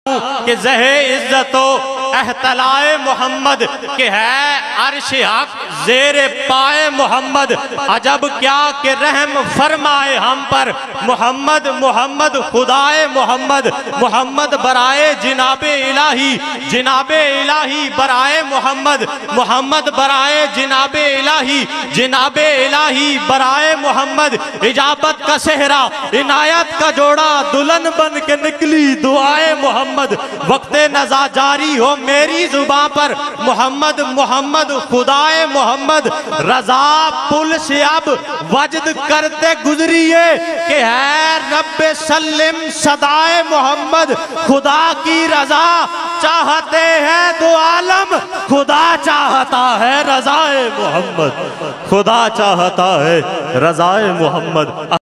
कि ज़हे इज्जतो एहतलाए मोहम्मद के है अर्श हक ज़ेरे पाए मोहम्मद। अजब क्या कि रहम फरमाए हम पर मोहम्मद मोहम्मद खुदाए मोहम्मद। मोहम्मद बराए जिनाबे इलाही जिनाबे इलाही बराए मोहम्मद। मोहम्मद बराए जिनाबे इलाही जिनाबे इलाही बराए मोहम्मद। इजाबत का सेहरा इनायत का जोड़ा दुल्हन बन के निकली दुआए मोहम्मद। वक्ते नज़ा जारी हो मेरी जुबां पर मोहम्मद मोहम्मद खुदाए मोहम्मद। रजा पुल से अब वजद करते गुजरिए कि है रब्बे सल्लिम सदाए मोहम्मद। खुदा की रजा चाहते हैं दो आलम, खुदा चाहता है रजाए मोहम्मद। खुदा चाहता है रजाए मोहम्मद।